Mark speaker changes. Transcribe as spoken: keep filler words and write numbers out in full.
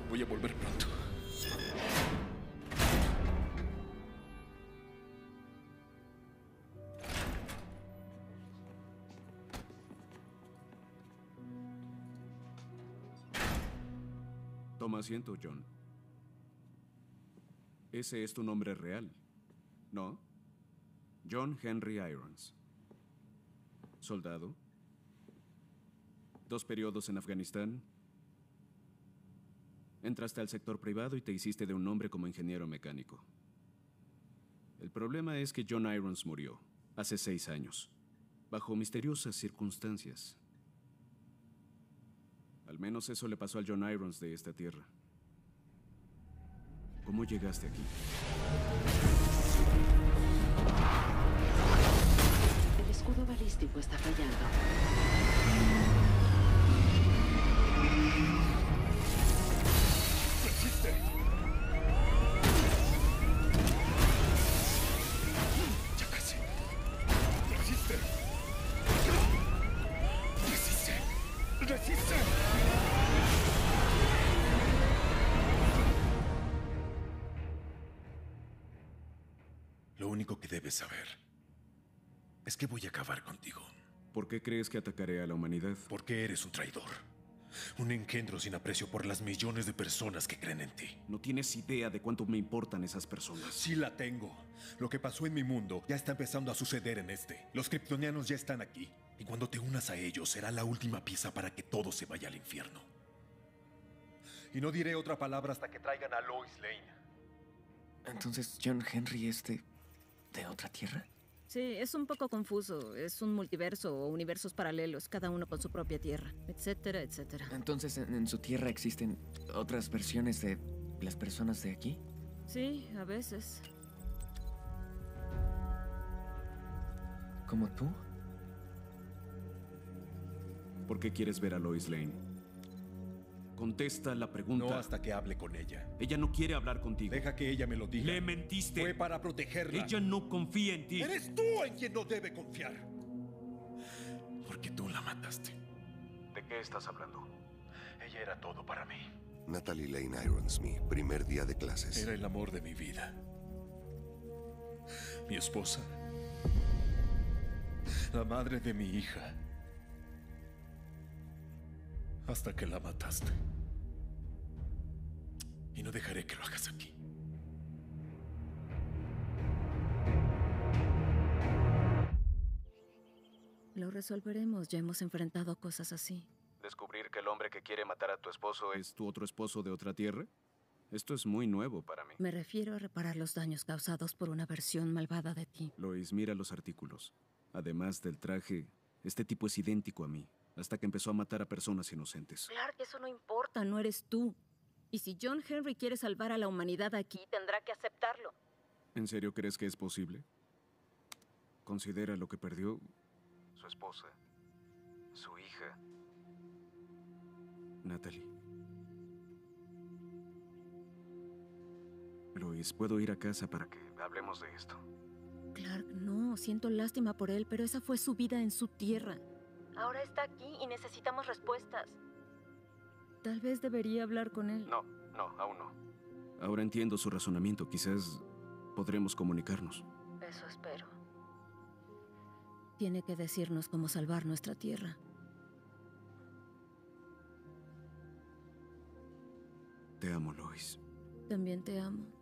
Speaker 1: Voy a volver pronto.
Speaker 2: Toma asiento, John. Ese es tu nombre real, ¿no? John Henry Irons. Soldado. Dos periodos en Afganistán. Entraste al sector privado y te hiciste de un nombre como ingeniero mecánico. El problema es que John Irons murió hace seis años, bajo misteriosas circunstancias. Al menos eso le pasó al John Irons de esta tierra. ¿Cómo llegaste aquí?
Speaker 3: El escudo balístico está fallando.
Speaker 1: ¡Resiste! Ya casi. ¡Resiste! ¡Resiste! ¡Resiste! Lo único que debes saber es que voy a acabar contigo.
Speaker 2: ¿Por qué crees que atacaré a la humanidad?
Speaker 1: Porque eres un traidor. Un engendro sin aprecio por las millones de personas que creen en ti.
Speaker 2: No tienes idea de cuánto me importan esas personas.
Speaker 1: Sí la tengo. Lo que pasó en mi mundo ya está empezando a suceder en este. Los kryptonianos ya están aquí. Y cuando te unas a ellos será la última pieza para que todo se vaya al infierno. Y no diré otra palabra hasta que traigan a Lois Lane.
Speaker 4: Entonces, John Henry es de... ¿de otra tierra?
Speaker 5: Sí, es un poco confuso. Es un multiverso o universos paralelos, cada uno con su propia tierra, etcétera, etcétera.
Speaker 4: Entonces, en, en su tierra existen otras versiones de las personas de aquí.
Speaker 5: Sí, a veces.
Speaker 4: ¿Como tú?
Speaker 2: ¿Por qué quieres ver a Lois Lane? Contesta la pregunta.
Speaker 1: No hasta que hable con ella.
Speaker 2: Ella no quiere hablar contigo.
Speaker 1: Deja que ella me lo diga.
Speaker 2: Le mentiste.
Speaker 1: Fue para protegerla.
Speaker 2: Ella no confía en ti.
Speaker 1: Eres tú en quien no debe confiar. Porque tú la mataste.
Speaker 2: ¿De qué estás hablando?
Speaker 1: Ella era todo para mí.
Speaker 6: Natalie Lane Irons, mi primer día de clases.
Speaker 1: Era el amor de mi vida. Mi esposa. La madre de mi hija. Hasta que la mataste. Y no dejaré que lo hagas aquí.
Speaker 5: Lo resolveremos, ya hemos enfrentado cosas así.
Speaker 2: ¿Descubrir que el hombre que quiere matar a tu esposo es tu otro esposo de otra tierra? Esto es muy nuevo para mí.
Speaker 5: Me refiero a reparar los daños causados por una versión malvada de ti.
Speaker 2: Lois, mira los artículos. Además del traje, este tipo es idéntico a mí, hasta que empezó a matar a personas inocentes.
Speaker 5: Claro que eso no importa, no eres tú. Y si John Henry quiere salvar a la humanidad aquí, tendrá que aceptarlo.
Speaker 2: ¿En serio crees que es posible? Considera lo que perdió su esposa, su hija, Natalie. Lois, ¿puedo ir a casa para que hablemos de esto?
Speaker 5: Clark, no, siento lástima por él, pero esa fue su vida en su tierra. Ahora está aquí y necesitamos respuestas. Tal vez debería hablar con él.
Speaker 2: No, no, aún no. Ahora entiendo su razonamiento. Quizás podremos comunicarnos.
Speaker 5: Eso espero. Tiene que decirnos cómo salvar nuestra tierra.
Speaker 2: Te amo, Lois.
Speaker 5: También te amo.